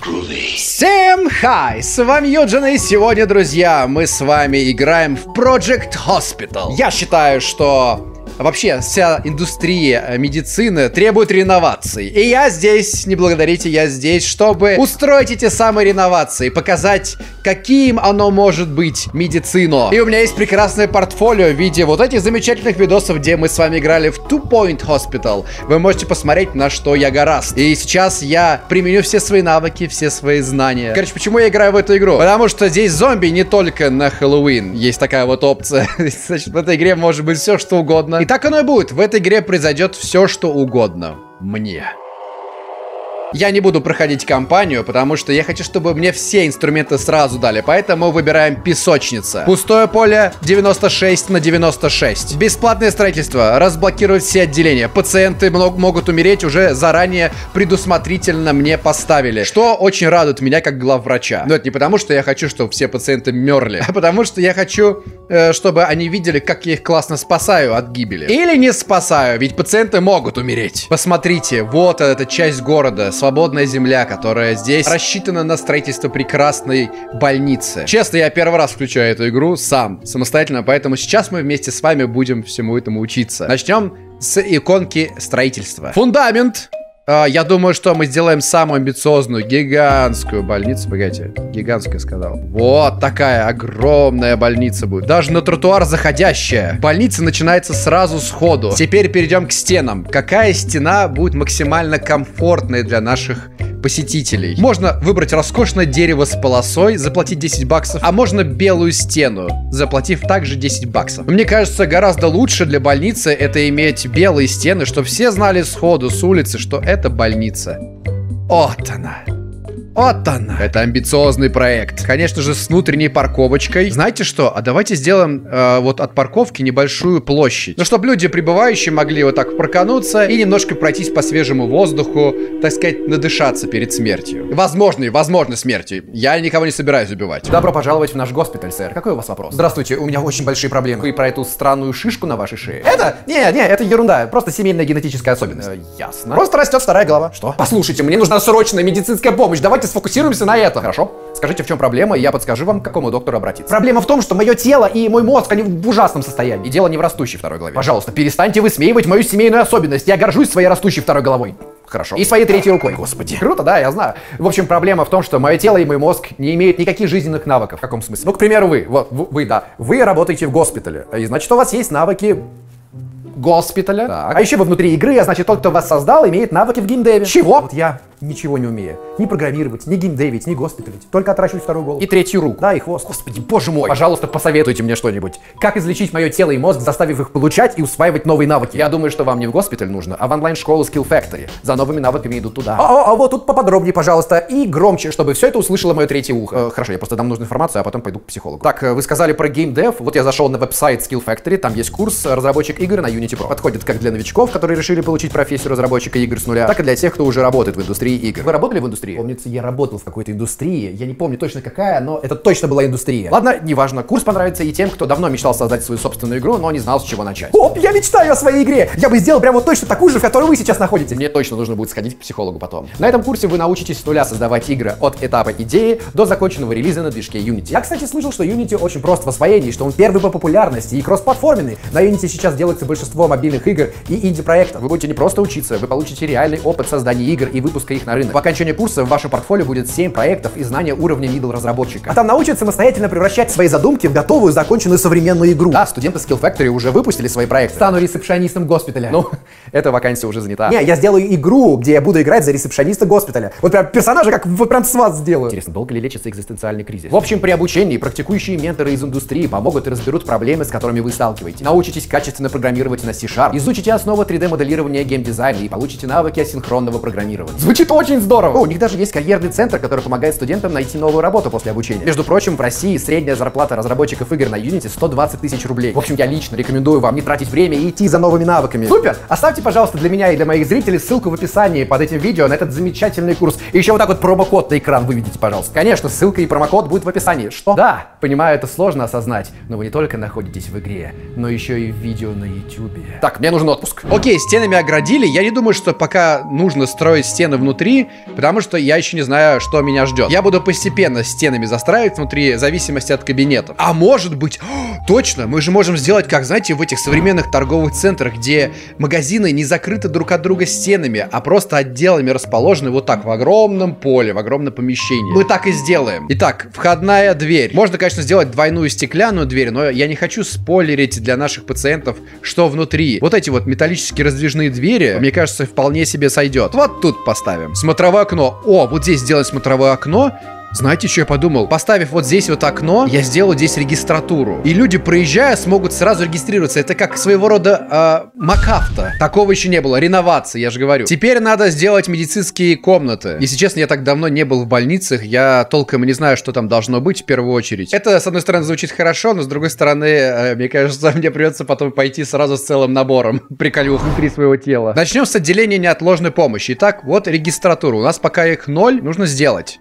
Всем хай! С вами Юджин, и сегодня, друзья, мы с вами играем в Project Hospital. Я считаю, что вообще вся индустрия медицины требует реноваций. И я здесь, не благодарите, я здесь, чтобы устроить эти самые реновации, показать, каким оно может быть медицина. И у меня есть прекрасное портфолио в виде вот этих замечательных видосов, где мы с вами играли в Two Point Hospital. Вы можете посмотреть, на что я гораст. И сейчас я применю все свои навыки, все свои знания. Короче, почему я играю в эту игру? Потому что здесь зомби не только на Хэллоуин. Есть такая вот опция. Значит, в этой игре может быть все, что угодно. И так оно и будет. В этой игре произойдет все, что угодно. Мне. Я не буду проходить кампанию, потому что я хочу, чтобы мне все инструменты сразу дали. Поэтому выбираем песочница. Пустое поле 96 на 96. Бесплатное строительство. Разблокировать все отделения. Пациенты могут умереть, уже заранее предусмотрительно мне поставили. Что очень радует меня как главврача. Но это не потому, что я хочу, чтобы все пациенты мерли, а потому что я хочу, чтобы они видели, как я их классно спасаю от гибели. Или не спасаю, ведь пациенты могут умереть. Посмотрите, вот эта часть города. Свободная земля, которая здесь рассчитана на строительство прекрасной больницы. Честно, я первый раз включаю эту игру сам, самостоятельно, поэтому сейчас мы вместе с вами будем всему этому учиться. Начнем с иконки строительства. Фундамент. Я думаю, что мы сделаем самую амбициозную, гигантскую больницу. Погодите, гигантскую сказал. Вот такая огромная больница будет. Даже на тротуар заходящая. Больница начинается сразу сходу. Теперь перейдем к стенам. Какая стена будет максимально комфортной для наших посетителей? Можно выбрать роскошное дерево с полосой, заплатить 10 баксов, а можно белую стену, заплатив также 10 баксов. Мне кажется, гораздо лучше для больницы это иметь белые стены, чтобы все знали сходу с улицы, что это больница. Вот она. Вот она. Это амбициозный проект. Конечно же, с внутренней парковочкой. Знаете что? А давайте сделаем вот от парковки небольшую площадь. Ну, чтобы люди, прибывающие, могли вот так прокануться и немножко пройтись по свежему воздуху, так сказать, надышаться перед смертью. Возможно, смертью. Я никого не собираюсь убивать. Добро пожаловать в наш госпиталь, сэр. Какой у вас вопрос? Здравствуйте, у меня очень большие проблемы. Вы про эту странную шишку на вашей шее? Это? Не, это ерунда. Просто семейная генетическая особенность. Ясно. Просто растет вторая голова. Что? Послушайте, мне нужна срочная медицинская помощь. Давайте сфокусируемся на этом. Хорошо? Скажите, в чем проблема, и я подскажу вам, к какому доктору обратиться. Проблема в том, что мое тело и мой мозг, они в ужасном состоянии. И дело не в растущей второй голове. Пожалуйста, перестаньте высмеивать мою семейную особенность. Я горжусь своей растущей второй головой. Хорошо. И своей третьей рукой. Господи. Круто, да, я знаю. В общем, проблема в том, что мое тело и мой мозг не имеют никаких жизненных навыков. В каком смысле? Ну, к примеру, вы работаете в госпитале. И значит, у вас есть навыки госпиталя. Так. А еще вы внутри игры, а значит, тот, кто вас создал, имеет навыки в геймдеве. Чего? Вот я ничего не умею. Ни программировать, ни геймдевить, ни госпиталить. Только отращивать вторую голову. И третью руку. Да, и хвост. Господи, боже мой. Пожалуйста, посоветуйте мне что-нибудь. Как излечить мое тело и мозг, заставив их получать и усваивать новые навыки? Я думаю, что вам не в госпиталь нужно, а в онлайн-школу Skill Factory. За новыми навыками идут туда. А вот тут поподробнее, пожалуйста. И громче, чтобы все это услышало мое третье ухо. Хорошо, я просто дам нужную информацию, а потом пойду к психологу. Так, вы сказали про геймдев. Вот я зашел на веб-сайт Skill Factory. Там есть курс разработчик игр на Unity Pro. Подходит как для новичков, которые решили получить профессию разработчика игр с нуля, так и для тех, кто уже работает в индустрии игр. Вы работали в индустрии? Помнится, я работал в какой-то индустрии. Я не помню точно какая, но это точно была индустрия. Ладно, неважно. Курс понравится и тем, кто давно мечтал создать свою собственную игру, но не знал, с чего начать. Оп, я мечтаю о своей игре! Я бы сделал прямо вот точно такую же, в которой вы сейчас находитесь. Мне точно нужно будет сходить к психологу потом. На этом курсе вы научитесь с нуля создавать игры от этапа идеи до законченного релиза на движке Unity. Я, кстати, слышал, что Unity очень прост в освоении, что он первый по популярности и кроссплатформенный. На Unity сейчас делается большинство мобильных игр и инди-проектов. Вы будете не просто учиться, вы получите реальный опыт создания игр и выпуска их на рынок. По окончании курса в ваше портфолио будет 7 проектов и знания уровня middle разработчика. А там научат самостоятельно превращать свои задумки в готовую, законченную современную игру. Да, студенты Skill Factory уже выпустили свои проекты. Стану ресепшонистом госпиталя. Ну, эта вакансия уже занята. Не, я сделаю игру, где я буду играть за ресепшониста госпиталя. Вот прям персонажа, как вот прям с вас сделаю. Интересно, долго ли лечится экзистенциальный кризис? В общем, при обучении практикующие менторы из индустрии помогут и разберут проблемы, с которыми вы сталкиваетесь. Научитесь качественно программировать на C#, изучите основы 3D-моделирования геймдизайна и получите навыки асинхронного программирования. Звучит очень здорово! О, у них даже есть карьерный центр, который помогает студентам найти новую работу после обучения. Между прочим, в России средняя зарплата разработчиков игр на Unity 120 тысяч рублей. В общем, я лично рекомендую вам не тратить время и идти за новыми навыками. Супер! Оставьте, пожалуйста, для меня и для моих зрителей ссылку в описании под этим видео на этот замечательный курс. И еще вот так вот промокод на экран выведите, пожалуйста. Конечно, ссылка и промокод будет в описании. Что? Да, понимаю, это сложно осознать, но вы не только находитесь в игре, но еще и в видео на YouTube. Так, мне нужен отпуск. Окей, стенами оградили. Я не думаю, что пока нужно строить стены внутри внутри, потому что я еще не знаю, что меня ждет. Я буду постепенно стенами застраивать внутри, в зависимости от кабинетов. А может быть, точно, мы же можем сделать, как, знаете, в этих современных торговых центрах, где магазины не закрыты друг от друга стенами, а просто отделами расположены вот так в огромном поле, в огромном помещении. Мы так и сделаем. Итак, входная дверь. Можно, конечно, сделать двойную стеклянную дверь, но я не хочу спойлерить для наших пациентов, что внутри. Вот эти вот металлические раздвижные двери, мне кажется, вполне себе сойдет. Вот тут поставим. Смотровое окно. О, вот здесь сделаем смотровое окно. Знаете, что я подумал? Поставив вот здесь вот окно, я сделаю здесь регистратуру. И люди, проезжая, смогут сразу регистрироваться. Это как своего рода МакАвто. Такого еще не было. Реновация, я же говорю. Теперь надо сделать медицинские комнаты. Если честно, я так давно не был в больницах. Я толком не знаю, что там должно быть в первую очередь. Это, с одной стороны, звучит хорошо, но с другой стороны, мне кажется, мне придется потом пойти сразу с целым набором приколюх внутри своего тела. Начнем с отделения неотложной помощи. Итак, вот регистратура. У нас пока их 0, нужно сделать.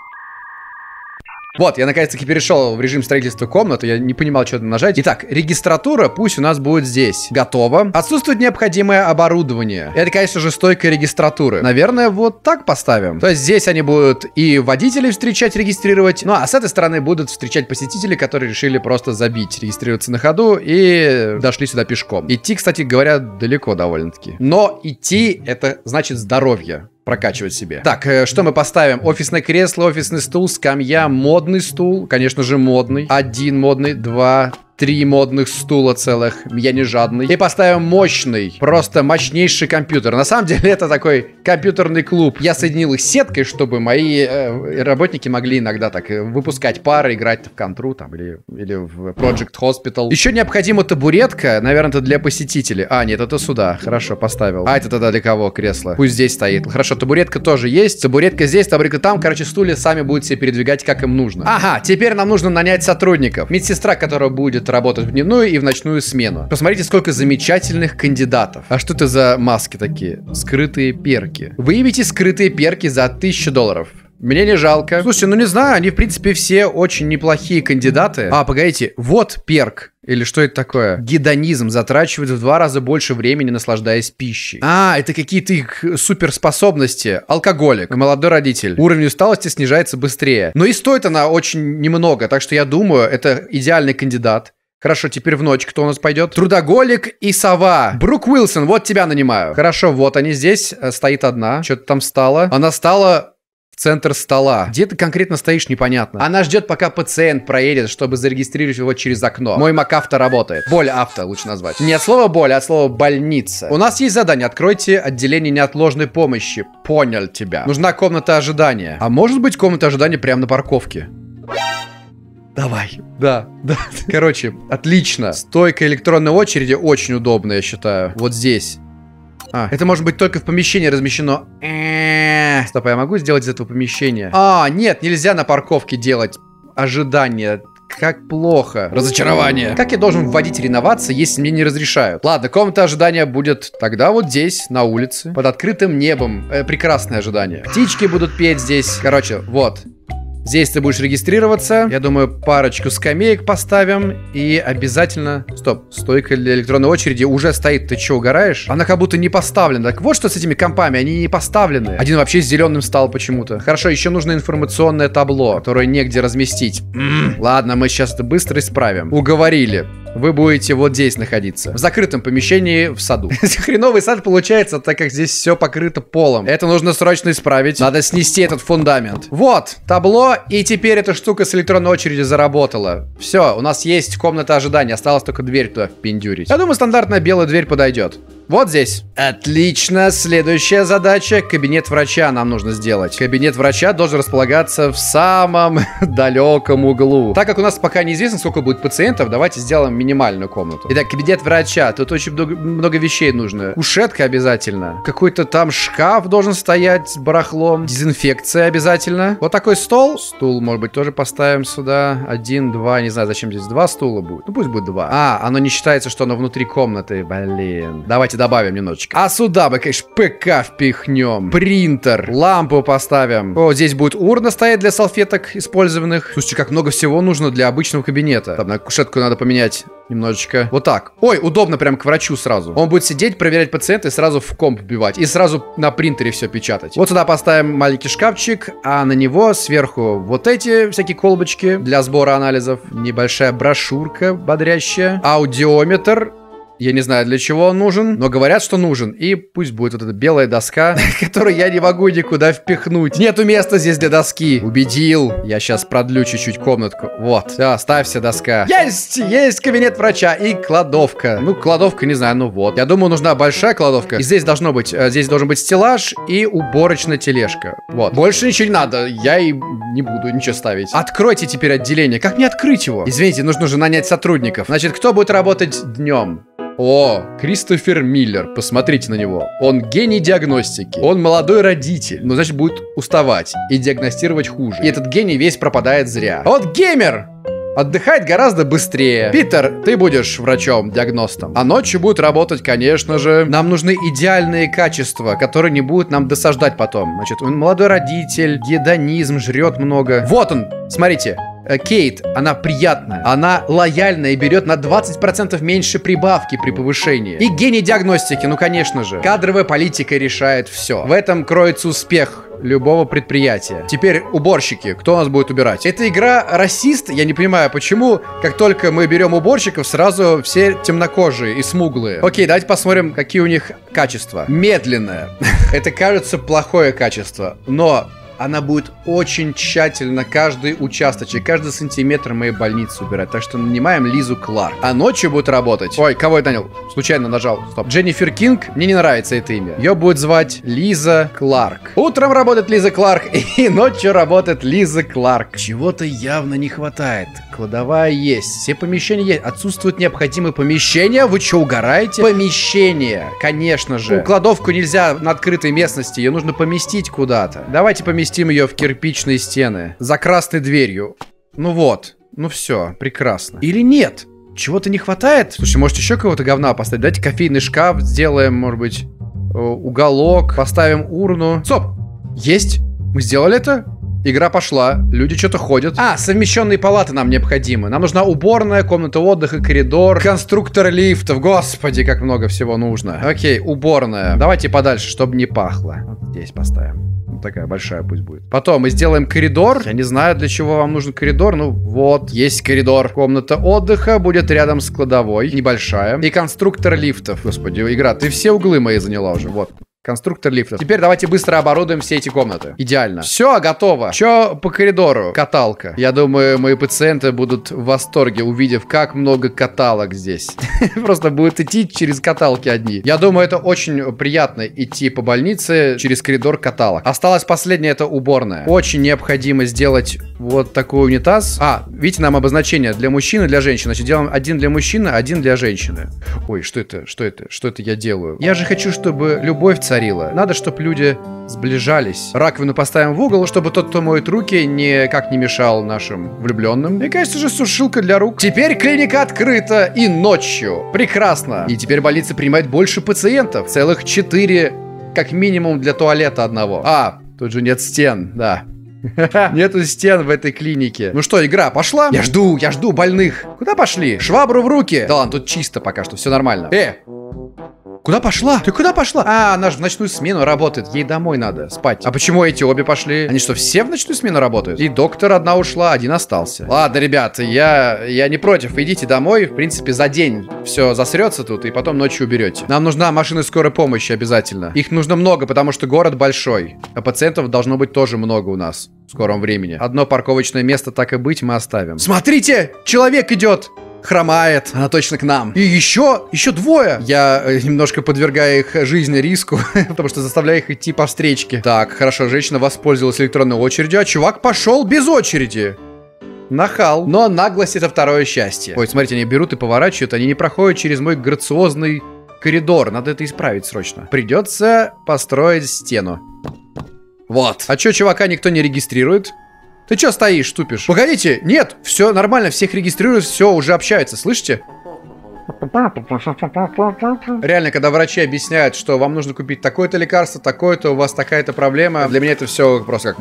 Вот, я наконец-таки перешел в режим строительства комнаты, я не понимал, что нажать. Итак, регистратура пусть у нас будет здесь. Готово. Отсутствует необходимое оборудование. Это, конечно же, стойка регистратуры. Наверное, вот так поставим. То есть здесь они будут и водителей встречать, регистрировать, ну а с этой стороны будут встречать посетители, которые решили просто забить, регистрироваться на ходу и дошли сюда пешком. Идти, кстати говоря, далеко довольно-таки. Но идти — это значит здоровье. Прокачивать себе. Так, что мы поставим? Офисное кресло, офисный стул, скамья, модный стул. Конечно же, модный. 1 модный, 2, 3 модных стула целых. Я не жадный. И поставим мощный, просто мощнейший компьютер. На самом деле, это такой компьютерный клуб. Я соединил их с сеткой, чтобы мои работники могли иногда так выпускать пары, играть в контру там или в Project Hospital. Еще необходима табуретка. Наверное, это для посетителей. А, нет, это сюда. Хорошо, поставил. А это тогда для кого кресло? Пусть здесь стоит. Хорошо, табуретка тоже есть. Табуретка здесь, табуретка там. Короче, стулья сами будут себе передвигать, как им нужно. Ага, теперь нам нужно нанять сотрудников. Медсестра, которая будет работать в дневную и в ночную смену. Посмотрите, сколько замечательных кандидатов. А что это за маски такие? Скрытые перки. Выявите скрытые перки за $1000. Мне не жалко. Слушайте, ну не знаю, они в принципе все очень неплохие кандидаты. А, погодите, вот перк. Или что это такое? Гедонизм. Затрачивает в 2 раза больше времени, наслаждаясь пищей. А, это какие-то их суперспособности. Алкоголик. Молодой родитель. Уровень усталости снижается быстрее. Но и стоит она очень немного. Так что я думаю, это идеальный кандидат. Хорошо, теперь в ночь кто у нас пойдет? Трудоголик и сова. Брук Уилсон, вот тебя нанимаю. Хорошо, вот они здесь. Стоит одна. Что-то там стало. Она стала в центр стола. Где ты конкретно стоишь, непонятно. Она ждет, пока пациент проедет, чтобы зарегистрировать его через окно. Мой МакАвто работает. Боль авто лучше назвать. Не от слова боль, а от слова больница. У нас есть задание. Откройте отделение неотложной помощи. Понял тебя. Нужна комната ожидания. А может быть комната ожидания прямо на парковке? Давай. Да. Короче, отлично. Стойка электронной очереди очень удобная, я считаю. Вот здесь. А, это может быть только в помещении размещено. Стоп, я могу сделать из этого помещения? А, нет, нельзя на парковке делать ожидание. Как плохо. Разочарование. Как я должен вводить реновации, если мне не разрешают? Ладно, комната ожидания будет тогда вот здесь, на улице, под открытым небом. Прекрасное ожидание. Птички будут петь здесь. Короче, вот. Здесь ты будешь регистрироваться. Я думаю, парочку скамеек поставим. И обязательно... Стоп, стойка для электронной очереди уже стоит. Ты что, угораешь? Она как будто не поставлена. Так вот что с этими компами, они не поставлены. Один вообще зеленым стал почему-то. Хорошо, еще нужно информационное табло, которое негде разместить. Ладно, мы сейчас это быстро исправим. Уговорили. Вы будете вот здесь находиться. В закрытом помещении в саду. Хреновый сад получается, так как здесь все покрыто полом. Это нужно срочно исправить. Надо снести этот фундамент. Вот, табло. И теперь эта штука с электронной очередью заработала. Все, у нас есть комната ожидания. Осталось только дверь туда впендюрить. Я думаю, стандартная белая дверь подойдет. Вот здесь. Отлично. Следующая задача. Кабинет врача нам нужно сделать. Кабинет врача должен располагаться в самом далеком углу. Так как у нас пока неизвестно, сколько будет пациентов, давайте сделаем минимальную комнату. Итак, кабинет врача. Тут очень много вещей нужно. Кушетка обязательно. Какой-то там шкаф должен стоять с барахлом. Дезинфекция обязательно. Вот такой стол. Стул, может быть, тоже поставим сюда. 1, 2. Не знаю, зачем здесь 2 стула будет. Ну, пусть будет 2. А, оно не считается, что оно внутри комнаты. Блин. Давайте Давайте добавим немножечко. А сюда мы, конечно, ПК впихнем. Принтер. Лампу поставим. О, здесь будет урна стоять для салфеток использованных. Слушайте, как много всего нужно для обычного кабинета. Там, на кушетку надо поменять немножечко. Вот так. Ой, удобно прям к врачу сразу. Он будет сидеть, проверять пациента и сразу в комп вбивать. И сразу на принтере все печатать. Вот сюда поставим маленький шкафчик, а на него сверху вот эти всякие колбочки для сбора анализов. Небольшая брошюрка бодрящая. Аудиометр. Я не знаю, для чего он нужен, но говорят, что нужен. И пусть будет вот эта белая доска, которую я не могу никуда впихнуть. Нету места здесь для доски. Убедил. Я сейчас продлю чуть-чуть комнатку. Вот. Все, ставься доска. Есть кабинет врача и кладовка. Ну, кладовка, не знаю, ну вот. Я думаю, нужна большая кладовка. И здесь должен быть стеллаж и уборочная тележка. Вот. Больше ничего не надо. Я и не буду ничего ставить. Откройте теперь отделение. Как мне открыть его? Извините, нужно же нанять сотрудников. Значит, кто будет работать днем? О, Кристофер Миллер, посмотрите на него. Он гений диагностики. Он молодой родитель, но значит будет уставать и диагностировать хуже. И этот гений весь пропадает зря. А вот геймер отдыхает гораздо быстрее. Питер, ты будешь врачом-диагностом. А ночью будет работать, конечно же. Нам нужны идеальные качества, которые не будут нам досаждать потом. Значит, он молодой родитель, гедонизм, жрет много. Вот он, смотрите. Кейт, она приятная, она лояльная и берет на 20% меньше прибавки при повышении. И гений диагностики, ну конечно же. Кадровая политика решает все. В этом кроется успех любого предприятия. Теперь уборщики. Кто у нас будет убирать? Эта игра расист. Я не понимаю, почему, как только мы берем уборщиков, сразу все темнокожие и смуглые. Окей, давайте посмотрим, какие у них качества. Медленное. Это кажется плохое качество, но она будет очень тщательно каждый участочек, каждый сантиметр моей больницы убирать. Так что нанимаем Лизу Кларк. А ночью будет работать... Ой, кого я нанял? Случайно нажал. Стоп. Дженнифер Кинг. Мне не нравится это имя. Ее будет звать Лиза Кларк. Утром работает Лиза Кларк, и ночью работает Лиза Кларк. Чего-то явно не хватает. Кладовая есть. Все помещения есть. Отсутствуют необходимые помещения. Вы что, угораете? Помещения. Конечно же. Кладовку нельзя на открытой местности. Ее нужно поместить куда-то. Давайте поместим ее в кирпичные стены. За красной дверью. Ну вот. Ну все. Прекрасно. Или нет? Чего-то не хватает? Слушай, может еще кого-то говна поставить? Давайте кофейный шкаф сделаем, может быть, уголок. Поставим урну. Стоп! Есть? Мы сделали это? Игра пошла, люди что-то ходят. А, совмещенные палаты нам необходимы. Нам нужна уборная, комната отдыха, коридор, конструктор лифтов. Господи, как много всего нужно. Окей, уборная. Давайте подальше, чтобы не пахло. Вот здесь поставим. Вот такая большая пусть будет. Потом мы сделаем коридор. Я не знаю, для чего вам нужен коридор. Ну вот, есть коридор. Комната отдыха будет рядом с кладовой. Небольшая. И конструктор лифтов. Господи, игра, ты все углы мои заняла уже. Вот. Конструктор лифтов. Теперь давайте быстро оборудуем все эти комнаты. Идеально. Все, готово. Что по коридору? Каталка. Я думаю, мои пациенты будут в восторге, увидев, как много каталок здесь. Просто будут идти через каталки одни. Я думаю, это очень приятно идти по больнице через коридор каталок. Осталось последнее, это уборная. Очень необходимо сделать вот такой унитаз. А, видите, нам обозначение для мужчины и для женщины. Значит, делаем один для мужчины, один для женщины. Ой, что это? Что это? Что это я делаю? Я же хочу, чтобы любовь царила. Надо, чтобы люди сближались. Раковину поставим в угол, чтобы тот, кто моет руки, никак не мешал нашим влюбленным. И, конечно же, сушилка для рук. Теперь клиника открыта и ночью. Прекрасно. И теперь больница принимает больше пациентов. Целых 4, как минимум, для туалета одного. А, тут же нет стен, да. Нету стен в этой клинике. Ну что, игра пошла? Я жду больных. Куда пошли? Швабру в руки. Да ладно, тут чисто пока что, все нормально. Куда пошла? Ты куда пошла? А, она же в ночную смену работает. Ей домой надо спать. А почему эти обе пошли? Они что, все в ночную смену работают? И доктор одна ушла, один остался. Ладно, ребята, я не против. Идите домой. В принципе, за день все засрется тут, и потом ночью уберете. Нам нужна машина скорой помощи обязательно. Их нужно много, потому что город большой. А пациентов должно быть тоже много у нас в скором времени. Одно парковочное место, так и быть, мы оставим. Смотрите! Человек идет! Хромает. Она точно к нам. И еще двое. Я немножко подвергаю их жизни риску, потому что заставляю их идти по встречке. Так, хорошо, женщина воспользовалась электронной очередью, а чувак пошел без очереди. Нахал. Но наглость — это второе счастье. Ой, смотрите, они берут и поворачивают, они не проходят через мой грациозный коридор. Надо это исправить срочно. Придется построить стену. Вот. А чё, чувака никто не регистрирует? Ты чё стоишь, тупишь? Погодите, нет, все нормально, всех регистрируют, все, уже общаются, слышите? Реально, когда врачи объясняют, что вам нужно купить такое-то лекарство, такое-то, у вас такая-то проблема, для меня это все просто как...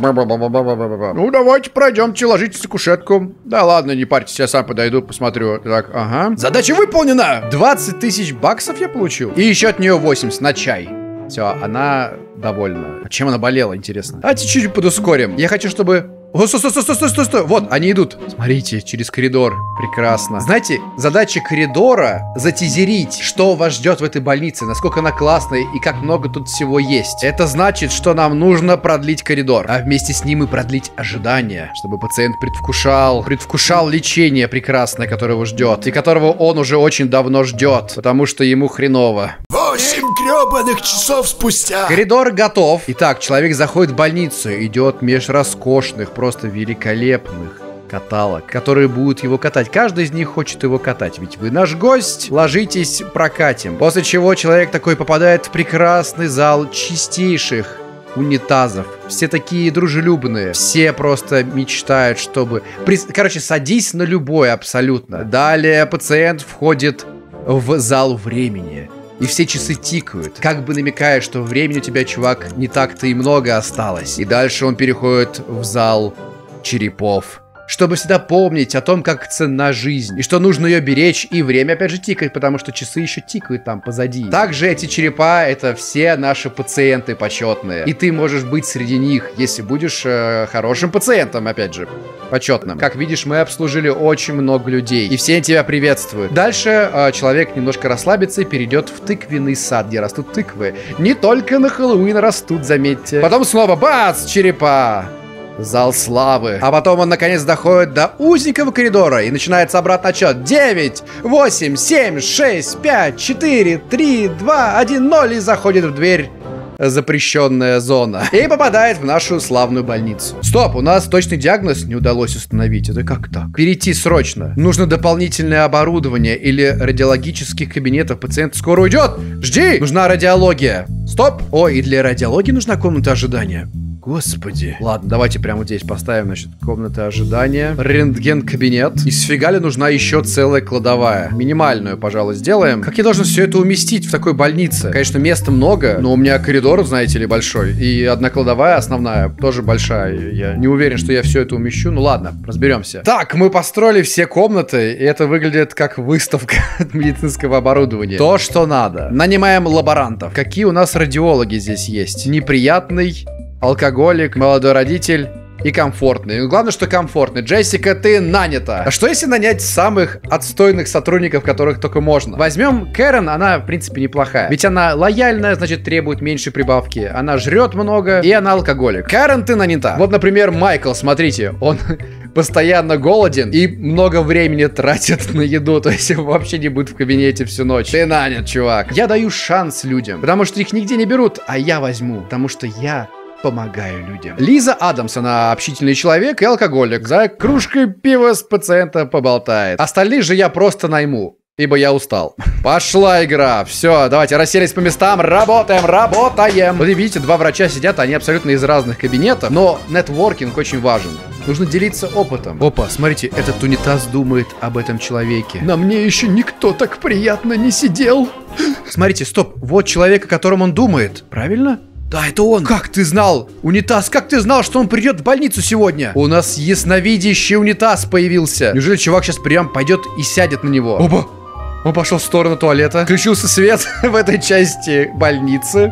Ну, давайте пройдемте, ложитесь на кушетку. Да ладно, не парьтесь, я сам подойду, посмотрю. Так, ага. Задача выполнена! 20 тысяч баксов я получил. И еще от нее 80 на чай. Все, она довольна. Чем она болела, интересно? Давайте чуть-чуть подускорим. Я хочу, чтобы... О, стой. Вот, они идут. Смотрите, через коридор. Прекрасно. Знаете, задача коридора затизерить, что вас ждет в этой больнице, насколько она классная и как много тут всего есть. Это значит, что нам нужно продлить коридор, а вместе с ним и продлить ожидание, чтобы пациент предвкушал лечение прекрасное, которое его ждет, и которого он уже очень давно ждет, потому что ему хреново. 8 гребаных часов спустя. Коридор готов. Итак, человек заходит в больницу, идет меж роскошных, просто великолепных каталог, которые будут его катать. Каждый из них хочет его катать, ведь вы наш гость. Ложитесь, прокатим. После чего человек такой попадает в прекрасный зал чистейших унитазов. Все такие дружелюбные. Все просто мечтают, чтобы... Короче, садись на любой абсолютно. Далее пациент входит в зал времени. И все часы тикают, как бы намекая, что времени у тебя, чувак, не так-то и много осталось. И дальше он переходит в зал черепов, чтобы всегда помнить о том, как ценна жизнь, и что нужно ее беречь, и время опять же тикает, потому что часы еще тикают там позади. Также эти черепа — это все наши пациенты почетные, и ты можешь быть среди них, если будешь хорошим пациентом, опять же, почетным. Как видишь, мы обслужили очень много людей, и все тебя приветствуют. Дальше человек немножко расслабится и перейдет в тыквенный сад, где растут тыквы. Не только на Хэллоуин растут, заметьте. Потом снова бац, черепа. Зал славы. А потом он наконец доходит до узенького коридора и начинается обратный отсчет. 9, 8, 7, 6, 5, 4, 3, 2, 1, 0 и заходит в дверь запрещенная зона. И попадает в нашу славную больницу. Стоп, у нас точный диагноз не удалось установить. Это как так? Перейти срочно. Нужно дополнительное оборудование или радиологических кабинетов. Пациент скоро уйдет. Жди! Нужна радиология. Стоп. О, и для радиологии нужна комната ожидания. Господи. Ладно, давайте прямо вот здесь поставим, значит, комната ожидания. Рентген-кабинет. И сфига ли нужна еще целая кладовая? Минимальную, пожалуй, сделаем. Как я должен все это уместить в такой больнице? Конечно, места много, но у меня коридор, знаете ли, большой. И одна кладовая основная тоже большая. Я не уверен, что я все это умещу. Ну ладно, разберемся. Так, мы построили все комнаты, и это выглядит как выставка медицинского оборудования. То, что надо. Нанимаем лаборантов. Какие у нас радиологи здесь есть? Неприятный... алкоголик, молодой родитель и комфортный. Ну, главное, что комфортный. Джессика, ты нанята. А что если нанять самых отстойных сотрудников, которых только можно? Возьмем Кэрен, она, в принципе, неплохая. Ведь она лояльная, значит, требует меньше прибавки. Она жрет много, и она алкоголик. Кэрен, ты нанята. Вот, например, Майкл, смотрите, он... постоянно голоден и много времени тратит на еду, то есть вообще не будет в кабинете всю ночь. Ты нанят, чувак. Я даю шанс людям, потому что их нигде не берут, а я возьму, потому что я помогаю людям. Лиза Адамс, она общительный человек и алкоголик. За кружкой пива с пациента поболтает. Остальных же я просто найму, ибо я устал. Пошла игра. Все, давайте расселись по местам. Работаем. Вот и видите, два врача сидят, они абсолютно из разных кабинетов, но нетворкинг очень важен. Нужно делиться опытом. Опа, смотрите, этот унитаз думает об этом человеке. На мне еще никто так приятно не сидел. Смотрите, стоп, вот человек, о котором он думает. Правильно? Да, это он. Как ты знал? Унитаз, как ты знал, что он придет в больницу сегодня? У нас ясновидящий унитаз появился. Неужели чувак сейчас прям пойдет и сядет на него? Опа! Он пошел в сторону туалета. Включился свет в этой части больницы.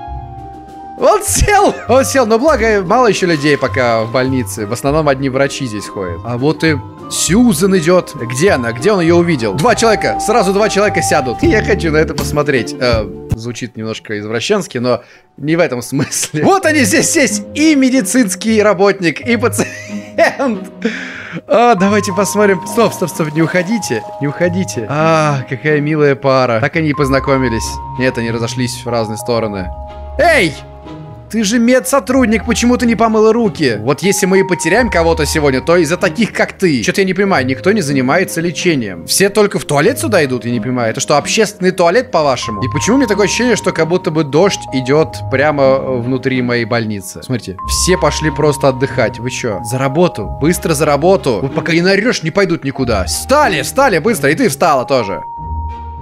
Он сел, но благо мало еще людей пока в больнице. В основном одни врачи здесь ходят. А вот и Сьюзен идет. Где она? Где он ее увидел? Два человека, сразу два человека сядут. Я хочу на это посмотреть. Звучит немножко извращенски, но не в этом смысле. Вот они здесь есть. И медицинский работник, и пациент. Давайте посмотрим. Стоп, не уходите. Не уходите. Какая милая пара. Так они и познакомились. Нет, они разошлись в разные стороны. Эй! Ты же медсотрудник, почему ты не помыла руки? Вот если мы и потеряем кого-то сегодня, то из-за таких, как ты. Что-то я не понимаю, никто не занимается лечением. Все только в туалет сюда идут, я не понимаю. Это что, общественный туалет, по-вашему? И почему у меня такое ощущение, что как будто бы дождь идет прямо внутри моей больницы? Смотрите, все пошли просто отдыхать. Вы что? За работу. Быстро за работу. Вот пока не нарешь, не пойдут никуда. Встали, быстро. И ты встала тоже.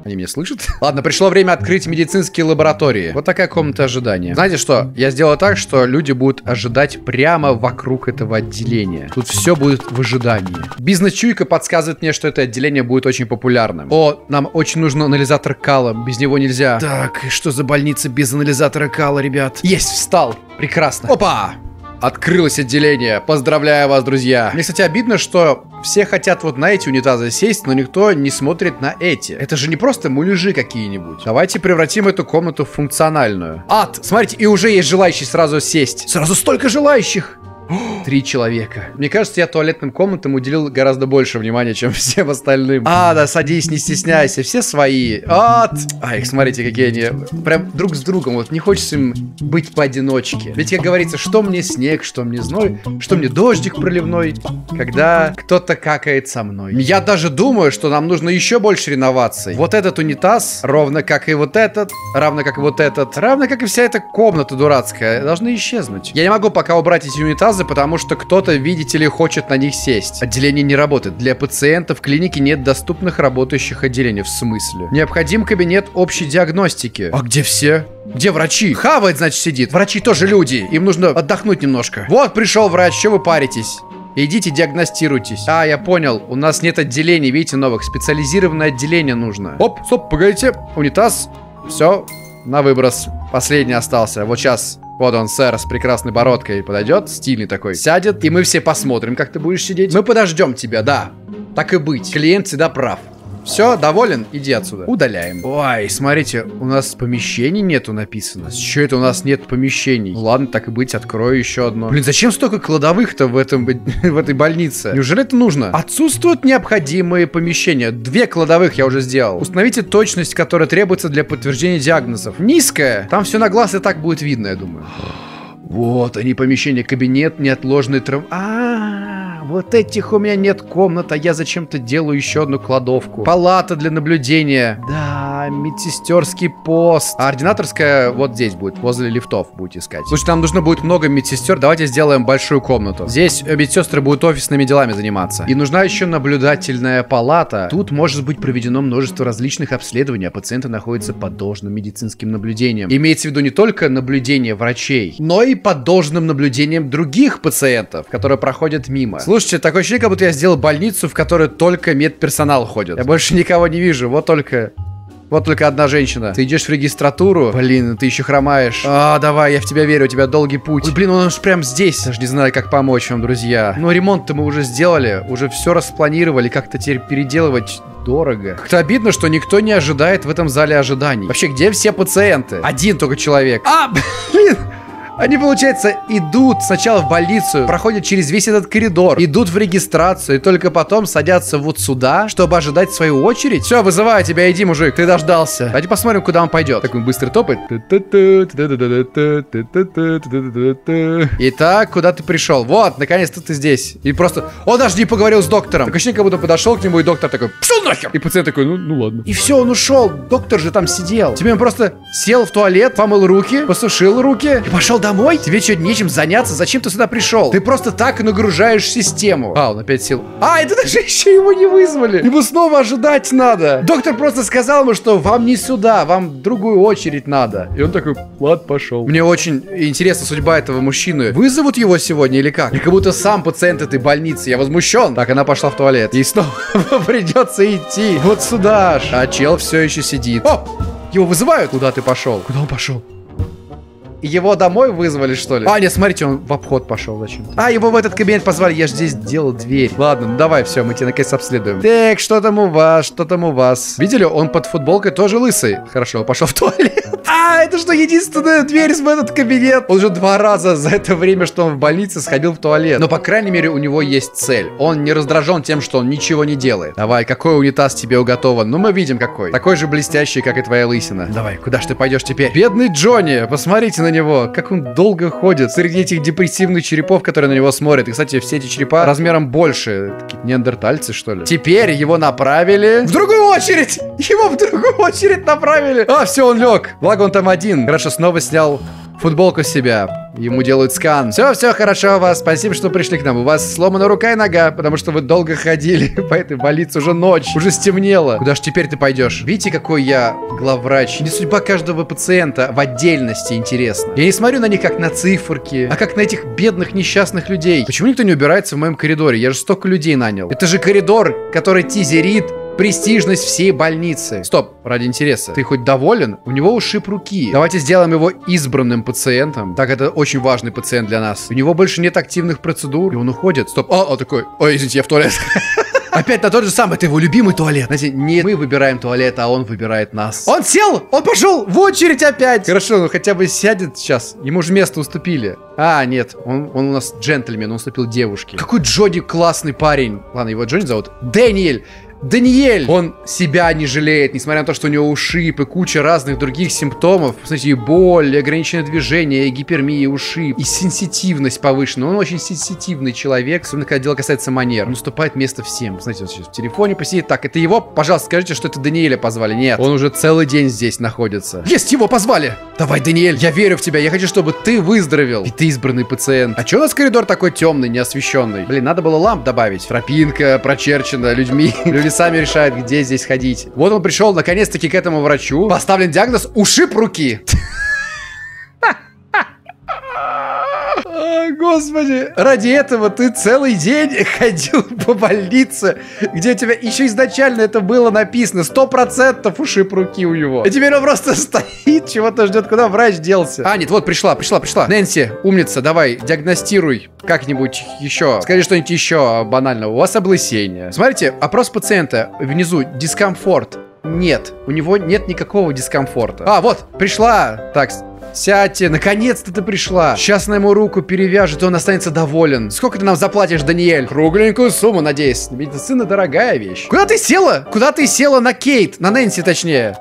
Они меня слышат? Ладно, пришло время открыть медицинские лаборатории. Вот такая комната ожидания. Знаете что? Я сделаю так, что люди будут ожидать прямо вокруг этого отделения. Тут все будет в ожидании. Бизнес-чуйка подсказывает мне, что это отделение будет очень популярным. О, нам очень нужен анализатор кала. Без него нельзя. Так, что за больница без анализатора кала, ребят? Есть, встал. Прекрасно. Опа! Открылось отделение. Поздравляю вас, друзья. Мне, кстати, обидно, что все хотят вот на эти унитазы сесть, но никто не смотрит на эти. Это же не просто муляжи какие-нибудь. Давайте превратим эту комнату в функциональную. Ад! Смотрите, и уже есть желающие сразу сесть. Сразу столько желающих! 3 человека. Мне кажется, я туалетным комнатам уделил гораздо больше внимания, чем всем остальным. А, да, садись, не стесняйся. Все свои. Ай, смотрите, какие они. Прям друг с другом. Вот не хочется им быть поодиночке. Ведь, как говорится, что мне снег, что мне зной, что мне дождик проливной, когда кто-то какает со мной. Я даже думаю, что нам нужно еще больше реноваций. Вот этот унитаз, ровно как и вот этот, равно как и вот этот, равно как и вся эта комната дурацкая, должны исчезнуть. Я не могу пока убрать эти унитазы, потому что кто-то, видите ли, хочет на них сесть. Отделение не работает. Для пациентов в клинике нет доступных работающих отделений. В смысле? Необходим кабинет общей диагностики. А где все? Где врачи? Хавает, значит, сидит. Врачи тоже люди. Им нужно отдохнуть немножко. Вот пришел врач, что вы паритесь? Идите диагностируйтесь. А, я понял. У нас нет отделений, видите, новых. Специализированное отделение нужно. Оп, стоп, погодите. Унитаз. Все, на выброс. Последний остался. Вот сейчас... Вот он, сэр, с прекрасной бородкой подойдет, стильный такой, сядет, и мы все посмотрим, как ты будешь сидеть. Мы подождем тебя, да. Так и быть. Клиент всегда прав. Все, доволен? Иди отсюда. Удаляем. Ой, смотрите, у нас помещений нету написано. Что это у нас нет помещений? Ну, ладно, так и быть, открою еще одно. Блин, зачем столько кладовых-то в этой больнице? Неужели это нужно? Отсутствуют необходимые помещения. 2 кладовых я уже сделал. Установите точность, которая требуется для подтверждения диагнозов. Низкая. Там все на глаз и так будет видно, я думаю. Вот они, помещения, кабинет, неотложный вот этих у меня нет комнат, а я зачем-то делаю еще одну кладовку. Палата для наблюдения. Да, медсестерский пост. А ординаторская вот здесь будет, возле лифтов будете искать. Слушайте, нам нужно будет много медсестер, давайте сделаем большую комнату. Здесь медсестры будут офисными делами заниматься. И нужна еще наблюдательная палата. Тут может быть проведено множество различных обследований, а пациенты находятся под должным медицинским наблюдением. Имеется в виду не только наблюдение врачей, но и под должным наблюдением других пациентов, которые проходят мимо. Слушайте, такое ощущение, как будто я сделал больницу, в которой только медперсонал ходит. Я больше никого не вижу, вот только одна женщина. Ты идешь в регистратуру. Блин, ты еще хромаешь. Давай, я в тебя верю, у тебя долгий путь. Ой, блин, он уж прям здесь. Даже не знаю, как помочь вам, друзья. Но ремонт-то мы уже сделали. Уже все распланировали. Как-то теперь переделывать дорого. Как-то обидно, что никто не ожидает в этом зале ожиданий. Вообще, где все пациенты? Один только человек. Блин! Они, получается, идут сначала в больницу, проходят через весь этот коридор, идут в регистрацию и только потом садятся вот сюда, чтобы ожидать свою очередь. Все, вызываю тебя, иди, мужик, ты дождался. Давайте посмотрим, куда он пойдет. Так он быстро топает. Итак, куда ты пришел? Вот, наконец-то ты здесь. И просто... Он даже не поговорил с доктором. Такое ощущение, как будто подошел к нему, и доктор такой: пшел нахер! И пациент такой: ну ладно. И все, он ушел. Доктор же там сидел. Тебе он просто сел в туалет, помыл руки, посушил руки и пошел домой? Тебе что, нечем заняться? Зачем ты сюда пришел? Ты просто так нагружаешь систему. Он опять сел. Это даже еще его не вызвали. Ему снова ожидать надо. Доктор просто сказал ему, что вам не сюда, вам другую очередь надо. И он такой: ладно, пошел. Мне очень интересна судьба этого мужчины. Вызовут его сегодня или как? Или как будто сам пациент этой больницы. Я возмущен. Так, она пошла в туалет. Ей снова придется идти вот сюда ж. А чел все еще сидит. Его вызывают? Куда ты пошел? Куда он пошел? Его домой вызвали, что ли? Нет, смотрите, он в обход пошел зачем-то. Его в этот кабинет позвали, я же здесь делал дверь. Ладно, ну давай, все, мы тебя наконец обследуем. Так, что там у вас, что там у вас? Видели, он под футболкой тоже лысый. Хорошо, пошел в туалет. Это что, единственная дверь в этот кабинет? Он уже 2 раза за это время, что он в больнице, сходил в туалет. Но, по крайней мере, у него есть цель. Он не раздражен тем, что он ничего не делает. Давай, какой унитаз тебе уготован? Ну, мы видим какой. Такой же блестящий, как и твоя лысина. Давай, куда ж ты пойдешь теперь? Бедный Джонни, посмотрите на него, как он долго ходит среди этих депрессивных черепов, которые на него смотрят. И, кстати, все эти черепа размером больше. Такие неандертальцы, что ли. Теперь его направили в другую очередь. Его в другую очередь направили. Все, он лег. Благо он там один. Хорошо, снова снял футболку с себя. Ему делают скан. Все хорошо у вас. Спасибо, что пришли к нам. У вас сломана рука и нога, потому что вы долго ходили по этой больнице. Уже ночь. Уже стемнело. Куда ж теперь ты пойдешь? Видите, какой я главврач? Мне судьба каждого пациента в отдельности интересна. Я не смотрю на них как на циферки, а как на этих бедных несчастных людей. Почему никто не убирается в моем коридоре? Я же столько людей нанял. Это же коридор, который тизерит престижность всей больницы. Стоп, ради интереса. Ты хоть доволен? У него ушиб руки. Давайте сделаем его избранным пациентом. Так, это очень важный пациент для нас. У него больше нет активных процедур, и он уходит. Стоп. Такой. Ой, извините, я в туалет. Опять на тот же самый, это его любимый туалет. Знаете, не мы выбираем туалет, а он выбирает нас. Он сел! Он пошел в очередь опять! Хорошо, ну хотя бы сядет сейчас. Ему же место уступили. Нет, он у нас джентльмен, он уступил девушке. Какой Джонни классный парень. Ладно, его Джонни зовут. Даниэль! Он себя не жалеет, несмотря на то, что у него ушиб и куча разных других симптомов. Посмотрите, и боль, и ограниченное движение, и гипермия, и ушиб, и сенситивность повышена. Он очень сенситивный человек, особенно когда дело касается манер. Он уступает место всем. Знаете, он сейчас в телефоне посидит. Так, это его? Пожалуйста, скажите, что это Даниэля позвали. Нет, он уже целый день здесь находится. Есть, его позвали! Давай, Даниэль, я верю в тебя. Я хочу, чтобы ты выздоровел. И ты избранный пациент. А че у нас коридор такой темный, неосвещенный? Блин, надо было ламп добавить. Тропинка прочерчена людьми. Люди сами решают, где здесь ходить. Вот он пришел наконец-таки к этому врачу. Поставлен диагноз: ушиб руки. Господи, ради этого ты целый день ходил по больнице, где у тебя еще изначально это было написано. 100% ушиб руки у него. И теперь он просто стоит, чего-то ждет, куда врач делся. Нет, вот пришла. Нэнси, умница, давай, диагностируй как-нибудь еще. Скажи что-нибудь еще банального. У вас облысение. Смотрите, опрос пациента. Внизу дискомфорт. Нет, у него нет никакого дискомфорта. Вот, пришла. Так, сядьте, наконец-то ты пришла. Сейчас на ему руку перевяжет, и он останется доволен. Сколько ты нам заплатишь, Даниэль? Кругленькую сумму, надеюсь. Медицина дорогая вещь. Куда ты села? Куда ты села на Кейт? На Нэнси, точнее.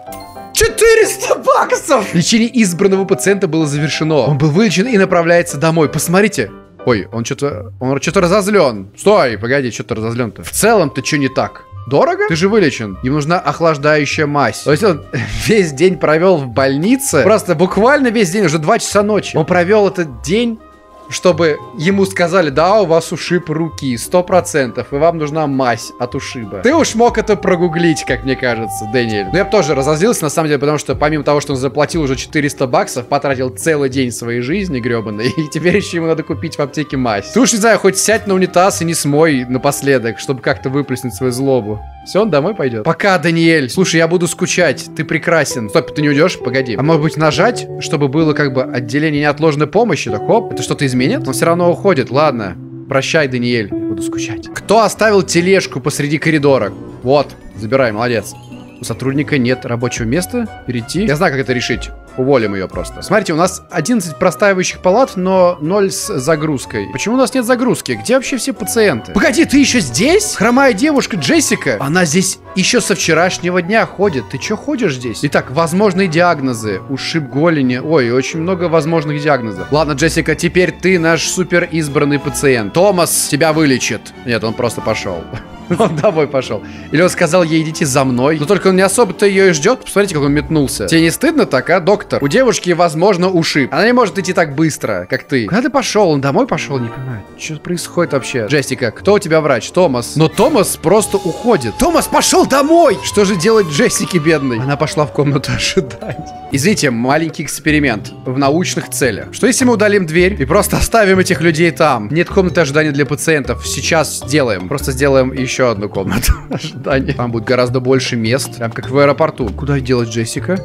400 баксов! Лечение избранного пациента было завершено. Он был вылечен и направляется домой. Посмотрите. Ой, он что-то разозлен. Стой, погоди, что ты разозлен-то? В целом-то что не так? Дорого? Ты же вылечен. Ему нужна охлаждающая мазь. То есть он весь день провел в больнице. Просто буквально весь день, уже 2 часа ночи. Он провел этот день, чтобы ему сказали: да, у вас ушиб руки, 100%, и вам нужна мазь от ушиба. Ты уж мог это прогуглить, как мне кажется, Дэниэль. Но я бы тоже разозлился, на самом деле, потому что помимо того, что он заплатил уже 400 баксов, потратил целый день своей жизни гребаной, и теперь еще ему надо купить в аптеке мазь. Ты уж, не знаю, хоть сядь на унитаз и не смой напоследок, чтобы как-то выплеснуть свою злобу. Все, он домой пойдет. Пока, Даниэль. Слушай, я буду скучать. Ты прекрасен. Стоп, ты не уйдешь? Погоди. А может быть нажать, чтобы было как бы отделение неотложной помощи? Так, оп, это что-то изменит? Он все равно уходит. Ладно. Прощай, Даниэль. Я буду скучать. Кто оставил тележку посреди коридора? Вот, забирай, молодец. У сотрудника нет рабочего места. Перейти. Я знаю, как это решить. Уволим ее просто. Смотрите, у нас 11 простаивающих палат, но 0 с загрузкой. Почему у нас нет загрузки? Где вообще все пациенты? Погоди, ты еще здесь? Хромая девушка Джессика? Она здесь еще со вчерашнего дня ходит. Ты что ходишь здесь? Итак, возможные диагнозы. Ушиб голени. Ой, очень много возможных диагнозов. Ладно, Джессика, теперь ты наш супер избранный пациент. Томас тебя вылечит. Нет, он просто пошел. Он домой пошел. Или он сказал ей: идите за мной. Но только он не особо-то ее и ждет. Посмотрите, как он метнулся. Тебе не стыдно так, а, доктор? У девушки, возможно, ушиб. Она не может идти так быстро, как ты. Куда ты пошел? Он домой пошел? Не понимаю. Что происходит вообще? Джессика, кто у тебя врач? Томас. Но Томас просто уходит. Томас пошел домой! Что же делать Джессике, бедной? Она пошла в комнату ожидать. Извините, маленький эксперимент в научных целях. Что если мы удалим дверь и просто оставим этих людей там? Нет комнаты ожидания для пациентов. Сейчас сделаем. Просто сделаем еще одну комнату ожидания. Там будет гораздо больше мест. Прям как в аэропорту. Куда делать Джессика?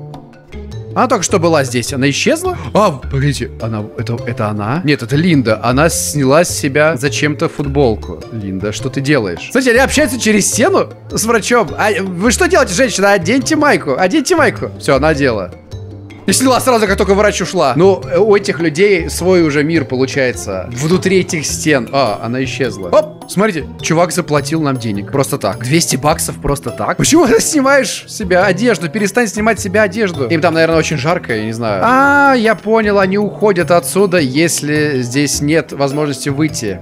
Она только что была здесь. Она исчезла? Погодите. Это она? Нет, это Линда. Она сняла с себя зачем-то футболку. Линда, что ты делаешь? Кстати, они общаются через стену с врачом. Вы что делаете, женщина? Оденьте майку. Оденьте майку. Все, надела. И сняла сразу, как только врач ушла. Ну, у этих людей свой уже мир получается. Внутри этих стен. Она исчезла. Оп! Смотрите, чувак заплатил нам денег. Просто так. 200 баксов просто так? Почему ты снимаешь с себя одежду? Перестань снимать с себя одежду. Им там, наверное, очень жарко, я не знаю. А, я понял, они уходят отсюда, если здесь нет возможности выйти.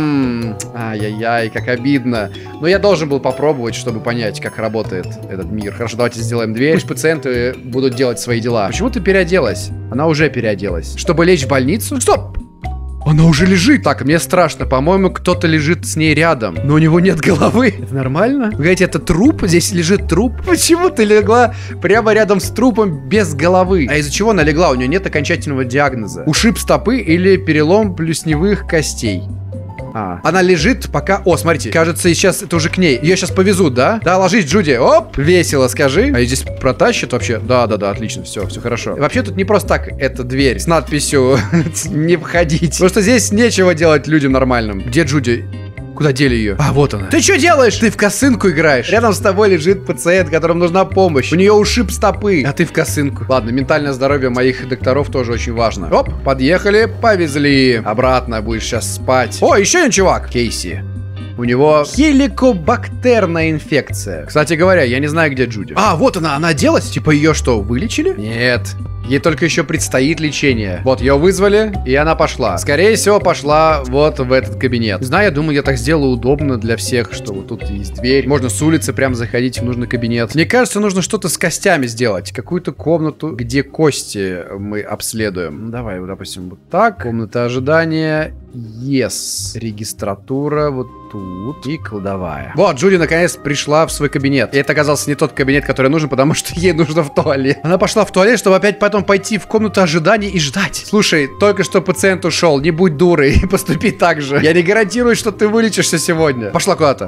Ай-яй-яй, как обидно. Но я должен был попробовать, чтобы понять, как работает этот мир. Хорошо, давайте сделаем дверь. Пусть пациенты будут делать свои дела. Почему ты переоделась? Она уже переоделась. Чтобы лечь в больницу? Стоп! Она уже лежит. Так, мне страшно. По-моему, кто-то лежит с ней рядом. Но у него нет головы. Это нормально? Вы говорите, это труп? Здесь лежит труп? Почему ты легла прямо рядом с трупом без головы? А из-за чего она легла? У нее нет окончательного диагноза. Ушиб стопы или перелом плюсневых костей? Она лежит пока... О, смотрите, кажется, сейчас это уже к ней. Ее сейчас повезут, да? Да, ложись, Джуди. Оп, весело, скажи. А ее здесь протащат вообще? Да, отлично, все хорошо. Вообще тут не просто так, это дверь с надписью «Не входить». Потому что здесь нечего делать людям нормальным. Где Джуди? Куда дели ее? А, вот она. Ты что делаешь? Ты в косынку играешь. Рядом с тобой лежит пациент, которому нужна помощь. У нее ушиб стопы. А ты в косынку. Ладно, ментальное здоровье моих докторов тоже очень важно. Оп, подъехали, повезли. Обратно будешь сейчас спать. О, еще один чувак. Кейси. У него хеликобактерная инфекция. Кстати говоря, я не знаю, где Джуди. А, вот она оделась? Типа ее что, вылечили? Нет. Ей только еще предстоит лечение. Вот, ее вызвали, и она пошла. Скорее всего, пошла вот в этот кабинет. Не знаю, я думаю, я так сделаю удобно для всех, что вот тут есть дверь. Можно с улицы прям заходить в нужный кабинет. Мне кажется, нужно что-то с костями сделать. Какую-то комнату, где кости мы обследуем. Ну, давай, вот, допустим, вот так. Комната ожидания. Yes. Регистратура вот тут. И кладовая. Вот, Джуди наконец пришла в свой кабинет. И это оказался не тот кабинет, который нужен, потому что ей нужно в туалет. Она пошла в туалет, чтобы опять потом пойти в комнату ожидания и ждать. Слушай, только что пациент ушел. Не будь дурой и поступи так же. Я не гарантирую, что ты вылечишься сегодня. Пошла куда-то.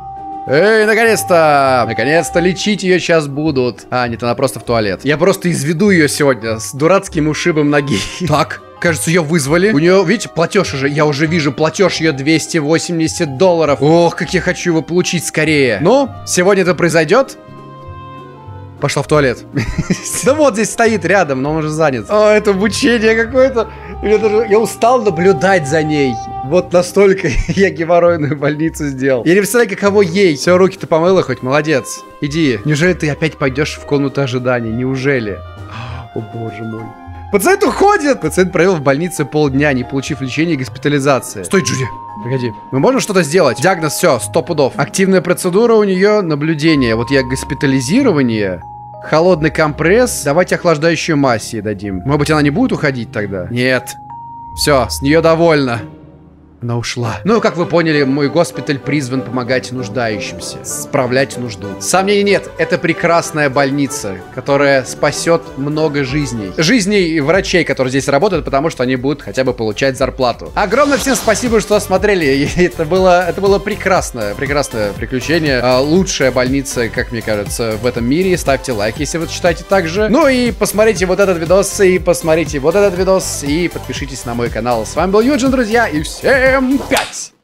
Эй, наконец-то! Наконец-то лечить ее сейчас будут. А, нет, она просто в туалет. Я просто изведу ее сегодня с дурацким ушибом ноги. Так, кажется, ее вызвали. У нее, видите, платеж уже. Я уже вижу платеж ее $280. Ох, как я хочу его получить скорее. Ну, сегодня это произойдет. Пошла в туалет. Да вот здесь стоит рядом, но он уже занят. О, это мучение какое-то. Я устал наблюдать за ней. Вот настолько я геморройную больницу сделал. Я не представляю, каково ей. Все, руки-то помыла хоть, молодец. Иди. Неужели ты опять пойдешь в комнату ожидания? Неужели? О, боже мой. Пациент уходит! Пациент провел в больнице полдня, не получив лечения и госпитализации. Стой, Джуди. Погоди. Мы можем что-то сделать? Диагноз, все, 100 пудов. Активная процедура у нее, наблюдение. Вот я госпитализирование... Холодный компресс. Давайте охлаждающую мазь ей дадим. Может быть, она не будет уходить тогда? Нет. Все, с нее довольно. Она ушла. Ну, как вы поняли, мой госпиталь призван помогать нуждающимся, справлять нужду. Сомнений нет, это прекрасная больница, которая спасет много жизней. Жизней врачей, которые здесь работают, потому что они будут хотя бы получать зарплату. Огромное всем спасибо, что смотрели. Это было прекрасное приключение. Лучшая больница, как мне кажется, в этом мире. Ставьте лайк, если вы считаете так же. Ну и посмотрите вот этот видос, и посмотрите вот этот видос, и подпишитесь на мой канал. С вами был Юджин, друзья, и всем 5!